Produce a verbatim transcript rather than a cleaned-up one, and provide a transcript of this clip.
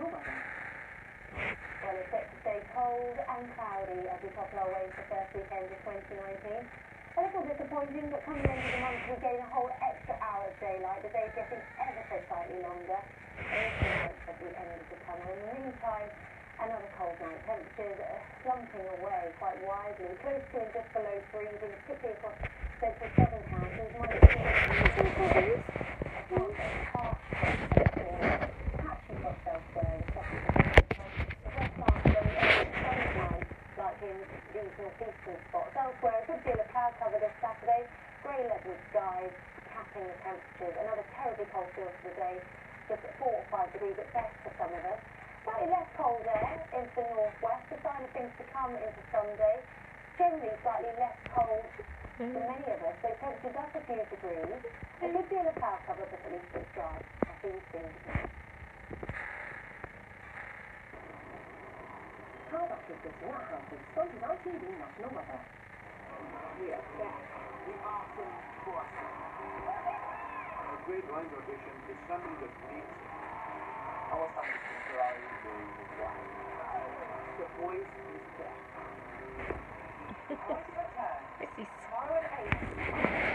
Well, it's set to stay cold and cloudy as we topple our way to the first weekend of twenty nineteen. A little disappointing, but come the end of the month we gain a whole extra hour of daylight, the day getting ever so slightly longer. And it's at the end of the tunnel. In the meantime, another cold night. Temperatures are slumping away quite widely, close to and just below freezing, particularly across central southern counties. Minus two patchy frost elsewhere. In these northeastern spots. Elsewhere, a good deal of cloud cover this Saturday, grey leaden skies capping the temperatures. Another terribly cold feel for the day, just at four or five degrees at best for some of us. Slightly less cold air into the northwest, a sign of things to come into Sunday. Generally slightly less cold for many of us, so temperatures up a few degrees. A good deal of cloud cover, but at least it's dry. I'll see you soon. Sunday I T V National Weather. We are back. The awesome Boston. A great line audition is something that makes our family cry the voice is back. What's your time? Tomorrow at eight.